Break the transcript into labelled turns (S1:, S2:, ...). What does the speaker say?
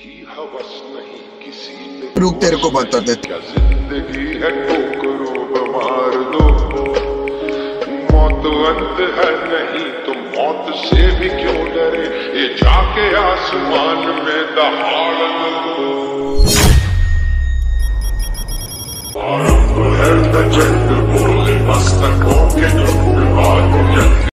S1: हवस नहीं किसी पे,
S2: रुक तेरे को बताते।
S1: क्या जिंदगी है ठोकरो मार दो, मौत अंत है नहीं तो मौत से भी क्यों डरे, ये जाके आसमान में दहाड़ दो। आरंभ है प्रचंड बोले मस्तकों के झुंड।